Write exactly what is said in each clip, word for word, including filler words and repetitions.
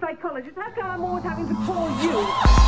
psychologist. How come I'm always having to call you?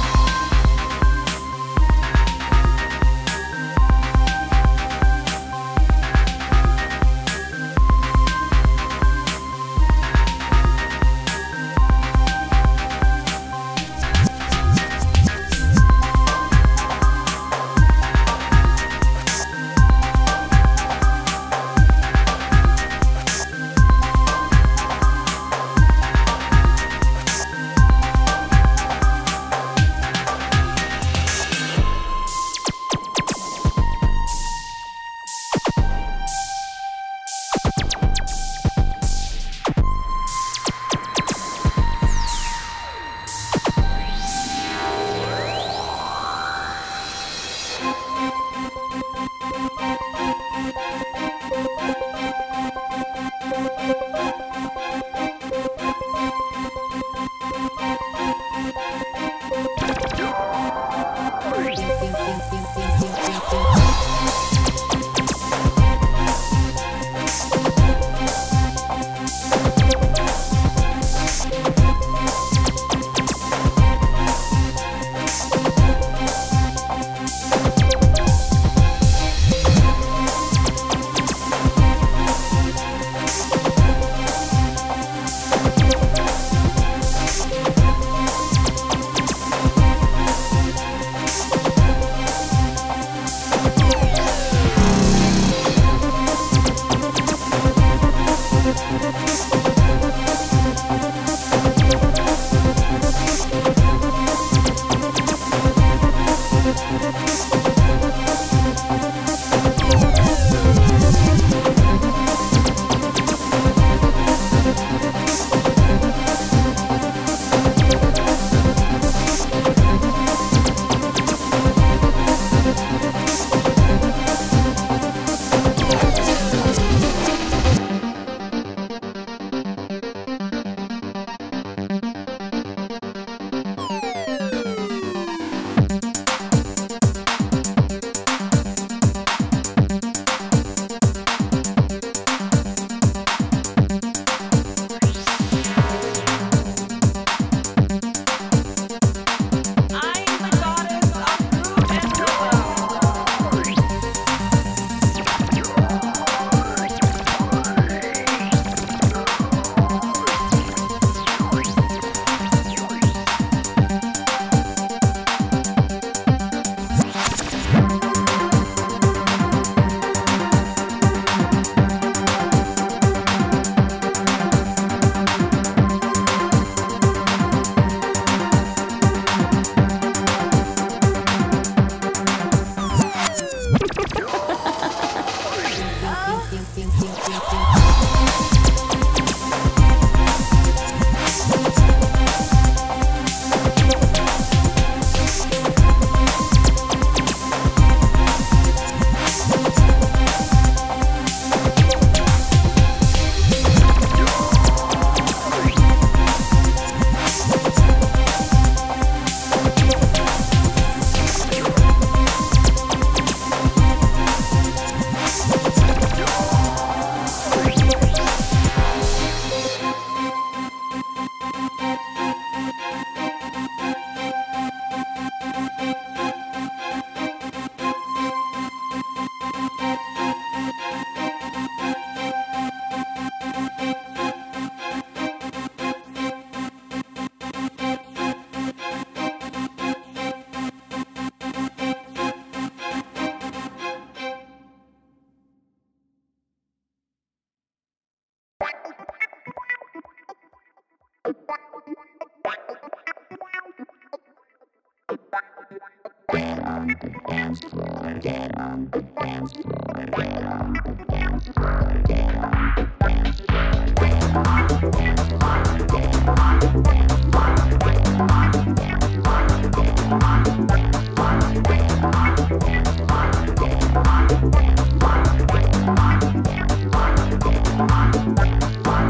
Get on the dance floor, get on the dance floor, get on the dance floor, get on the dance floor, get on the dance floor, get on the dance floor, get on the dance floor, get on the dance floor, get on the dance floor, get on the dance floor, get on the dance floor, get on the dance floor.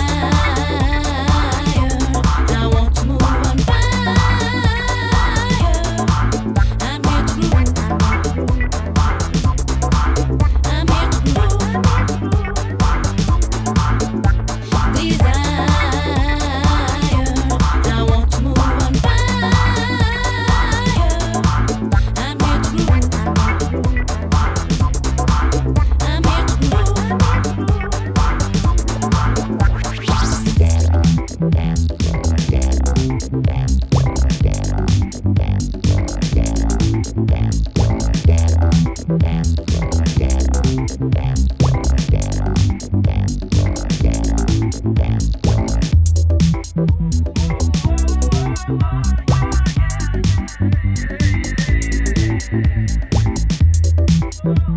I want to move on fire. I'm here to move. I'm here to move. Desire. We'll be right back.